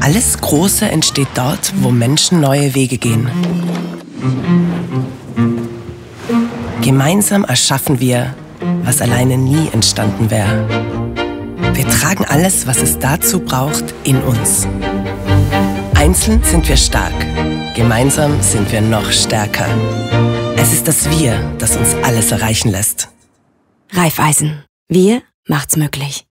Alles Große entsteht dort, wo Menschen neue Wege gehen. Gemeinsam erschaffen wir, was alleine nie entstanden wäre. Wir tragen alles, was es dazu braucht, in uns. Einzeln sind wir stark, gemeinsam sind wir noch stärker. Es ist das Wir, das uns alles erreichen lässt. Raiffeisen. Wir macht's möglich.